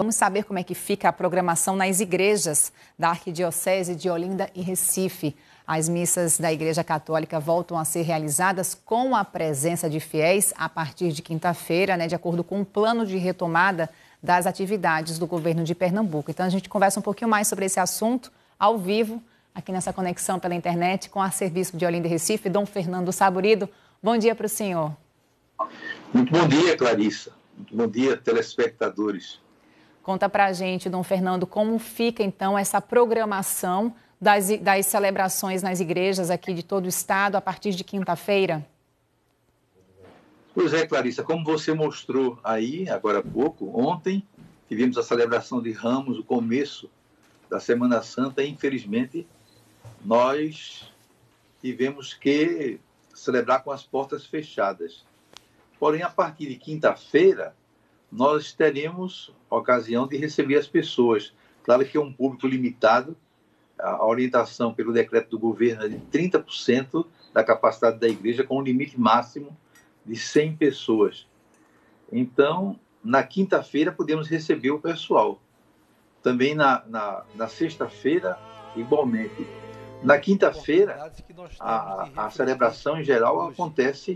Vamos saber como é que fica a programação nas igrejas da Arquidiocese de Olinda e Recife. As missas da Igreja Católica voltam a ser realizadas com a presença de fiéis a partir de quinta-feira, de acordo com o plano de retomada das atividades do governo de Pernambuco. Então a gente conversa um pouquinho mais sobre esse assunto ao vivo, aqui nessa conexão pela internet com o arcebispo de Olinda e Recife, Dom Fernando Saburido. Bom dia para o senhor. Muito bom dia, Clarissa. Muito bom dia, telespectadores. Conta para a gente, Dom Fernando, como fica então essa programação das celebrações nas igrejas aqui de todo o estado a partir de quinta-feira? Pois é, Clarissa, como você mostrou aí, agora há pouco, ontem tivemos a celebração de Ramos, o começo da Semana Santa, e infelizmente nós tivemos que celebrar com as portas fechadas. Porém, a partir de quinta-feira, nós teremos a ocasião de receber as pessoas. Claro que é um público limitado, a orientação pelo decreto do governo é de 30% da capacidade da igreja, com um limite máximo de 100 pessoas. Então, na quinta-feira, podemos receber o pessoal. Também na sexta-feira, igualmente. Na quinta-feira, a celebração em geral acontece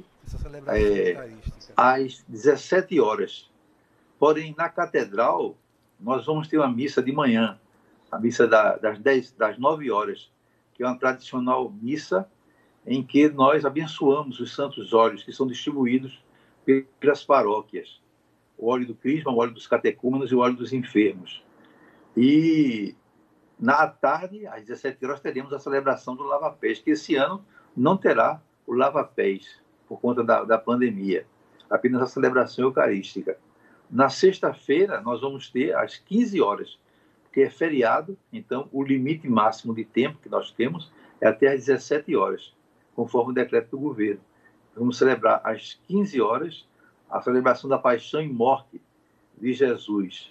às 17 horas. Porém, na catedral, nós vamos ter uma missa de manhã, a missa das 9 horas, que é uma tradicional missa em que nós abençoamos os santos óleos que são distribuídos pelas paróquias. O óleo do crisma, o óleo dos catecúmenos e o óleo dos enfermos. E na tarde, às 17 horas, teremos a celebração do lava-pés, que esse ano não terá o lava-pés, por conta da pandemia, apenas a celebração eucarística. Na sexta-feira, nós vamos ter às 15 horas, porque é feriado, então o limite máximo de tempo que nós temos é até às 17 horas, conforme o decreto do governo. Vamos celebrar às 15 horas a celebração da paixão e morte de Jesus.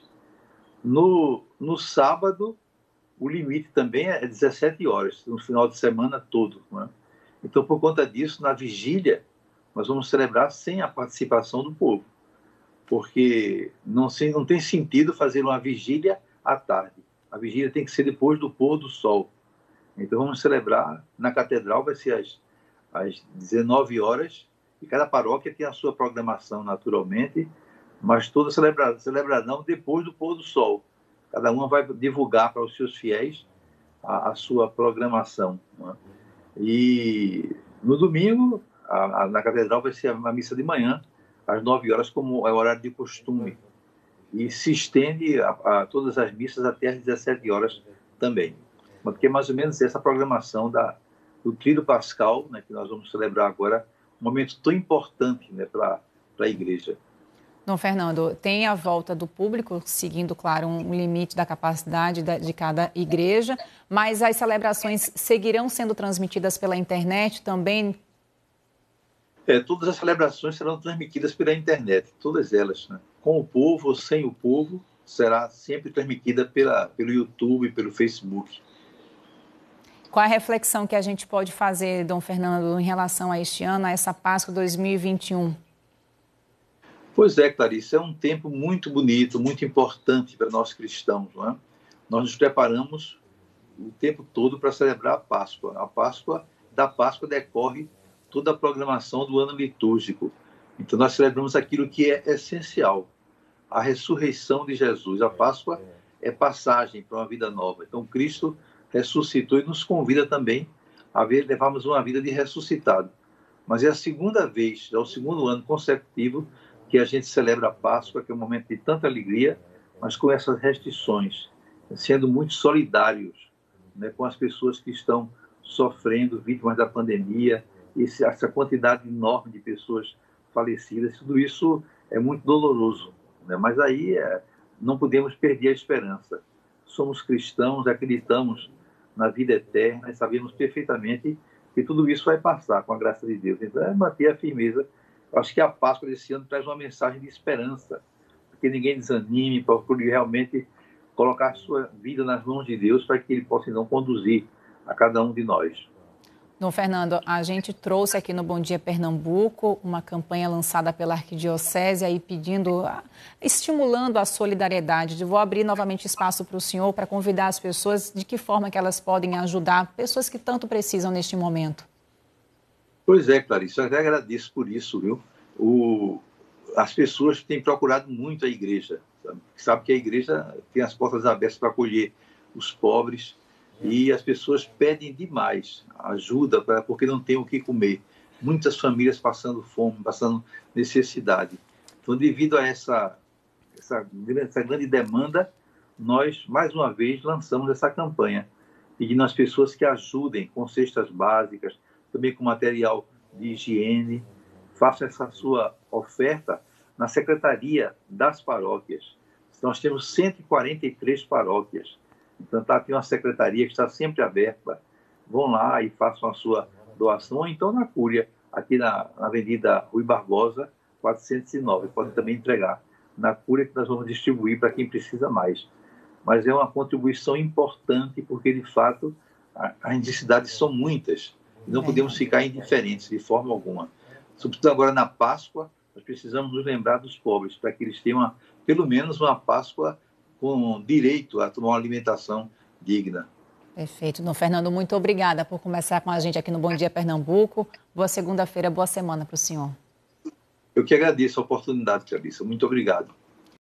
No sábado, o limite também é 17 horas, no final de semana todo. Né? Então, por conta disso, na vigília, nós vamos celebrar sem a participação do povo, porque não tem sentido fazer uma vigília à tarde. A vigília tem que ser depois do pôr do sol. Então vamos celebrar na catedral, vai ser às 19 horas, e cada paróquia tem a sua programação naturalmente, mas todas celebrarão depois do pôr do sol. Cada uma vai divulgar para os seus fiéis a sua programação. Né? E no domingo, na catedral vai ser a missa de manhã, às 9 horas, como é o horário de costume. E se estende a todas as missas até às 17 horas também. Porque é mais ou menos essa programação do Tríduo Pascal, né, que nós vamos celebrar agora, um momento tão importante, né, para a igreja. Dom Fernando, tem a volta do público, seguindo, claro, um limite da capacidade de cada igreja, mas as celebrações seguirão sendo transmitidas pela internet também? Todas as celebrações serão transmitidas pela internet, todas elas, né? Com o povo ou sem o povo, será sempre transmitida pelo YouTube e pelo Facebook. Qual a reflexão que a gente pode fazer, Dom Fernando, em relação a este ano, a essa Páscoa 2021? Pois é, Clarice, é um tempo muito bonito, muito importante para nós cristãos. Não é? Nós nos preparamos o tempo todo para celebrar a Páscoa. Da Páscoa decorre toda a programação do ano litúrgico. Então nós celebramos aquilo que é essencial, a ressurreição de Jesus. A Páscoa é passagem para uma vida nova. Então Cristo ressuscitou e nos convida também a levarmos uma vida de ressuscitado. Mas é a segunda vez, é o segundo ano consecutivo que a gente celebra a Páscoa, que é um momento de tanta alegria, mas com essas restrições, sendo muito solidários, né, com as pessoas que estão sofrendo, vítimas da pandemia, essa quantidade enorme de pessoas falecidas. Tudo isso é muito doloroso, né? Mas aí não podemos perder a esperança. Somos cristãos, acreditamos na vida eterna e sabemos perfeitamente que tudo isso vai passar com a graça de Deus. Então é manter a firmeza. Eu acho que a Páscoa desse ano traz uma mensagem de esperança, que ninguém desanime, procure realmente colocar a sua vida nas mãos de Deus para que Ele possa então conduzir a cada um de nós. Dom Fernando, a gente trouxe aqui no Bom Dia Pernambuco uma campanha lançada pela Arquidiocese aí estimulando a solidariedade. Vou abrir novamente espaço para o senhor para convidar as pessoas de que forma que elas podem ajudar pessoas que tanto precisam neste momento. Pois é, Clarice, eu até agradeço por isso, viu? As pessoas têm procurado muito a igreja, sabe que a igreja tem as portas abertas para acolher os pobres e as pessoas pedem demais ajuda porque não tem o que comer. Muitas famílias passando fome, passando necessidade. Então, devido a essa grande demanda, nós, mais uma vez, lançamos essa campanha, pedindo às pessoas que ajudem com cestas básicas, também com material de higiene. Faça essa sua oferta na Secretaria das Paróquias. Nós temos 143 paróquias. Então, tem uma secretaria que está sempre aberta. Vão lá e façam a sua doação. Ou então na Cúria, aqui na Avenida Rui Barbosa, 409. Podem também entregar na Cúria, que nós vamos distribuir para quem precisa mais. Mas é uma contribuição importante, porque, de fato, as necessidades são muitas. E não podemos ficar indiferentes de forma alguma. Sobretudo agora na Páscoa, nós precisamos nos lembrar dos pobres, para que eles tenham pelo menos uma Páscoa com direito a tomar uma alimentação digna. Perfeito. Dom Fernando, muito obrigada por conversar com a gente aqui no Bom Dia Pernambuco. Boa segunda-feira, boa semana para o senhor. Eu que agradeço a oportunidade, Clarissa. Muito obrigado.